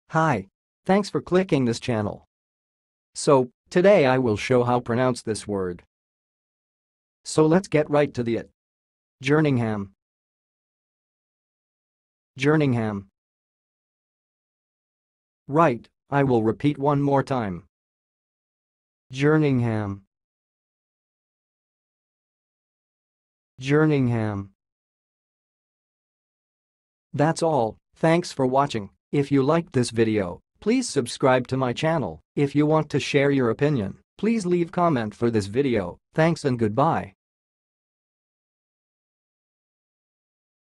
Hi. Thanks for clicking this channel. So, today I will show how to pronounce this word. So let's get right to it. Jerningham. Jerningham. Right, I will repeat one more time. Jerningham. Jerningham. That's all. Thanks for watching. If you liked this video, please subscribe to my channel. If you want to share your opinion, please leave comment for this video. Thanks and goodbye.